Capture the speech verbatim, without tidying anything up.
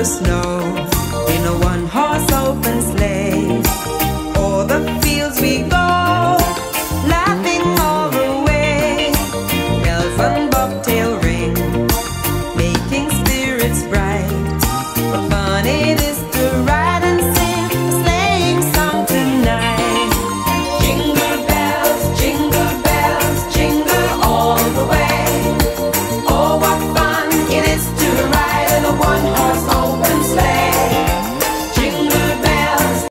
the snow in a one-horse open sleigh. O'er the fields we go, laughing all the way. Bells and bobtail ring, making spirits bright.